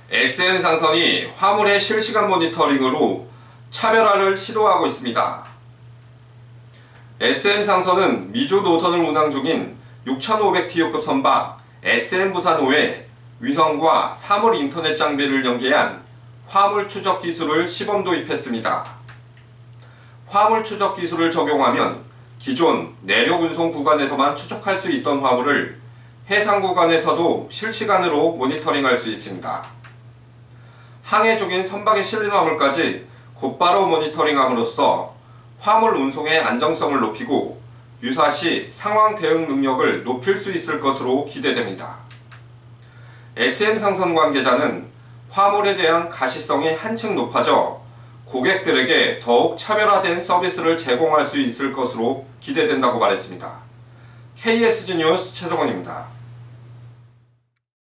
SM상선이 화물의 실시간 모니터링으로 차별화를 시도하고 있습니다. SM상선은 미주 노선을 운항 중인 6500TU급 선박 SM부산호에 위성과 사물 인터넷 장비를 연계한 화물 추적 기술을 시범 도입했습니다. 화물 추적 기술을 적용하면 기존 내륙 운송 구간에서만 추적할 수 있던 화물을 해상 구간에서도 실시간으로 모니터링할 수 있습니다. 항해 중인 선박에 실린 화물까지 곧바로 모니터링함으로써 화물 운송의 안정성을 높이고 유사시 상황 대응 능력을 높일 수 있을 것으로 기대됩니다. SM상선 관계자는 화물에 대한 가시성이 한층 높아져 고객들에게 더욱 차별화된 서비스를 제공할 수 있을 것으로 기대된다고 말했습니다. KSG 뉴스 최성원입니다.